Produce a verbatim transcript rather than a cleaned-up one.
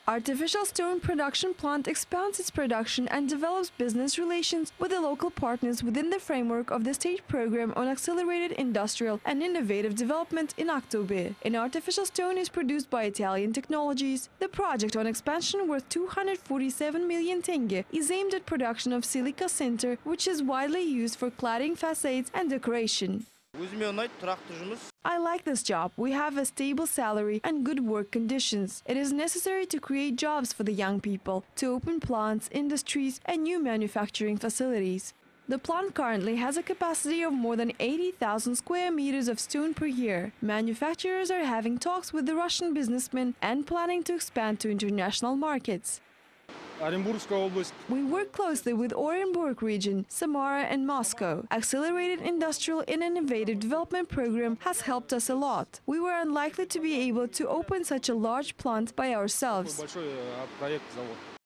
Artificial Stone Production Plant expands its production and develops business relations with the local partners within the framework of the state program on accelerated industrial and innovative development in Aktobe. An artificial stone is produced by Italian Technologies. The project on expansion worth two hundred forty-seven million tenge is aimed at production of silica sinter, which is widely used for cladding facades and decoration. I like this job. We have a stable salary and good work conditions. It is necessary to create jobs for the young people, to open plants, industries, and new manufacturing facilities. The plant currently has a capacity of more than eighty thousand square meters of stone per year. Manufacturers are having talks with the Russian businessmen and planning to expand to international markets. We work closely with Orenburg region, Samara and Moscow. Accelerated Industrial and Innovative Development Program has helped us a lot. We were unlikely to be able to open such a large plant by ourselves.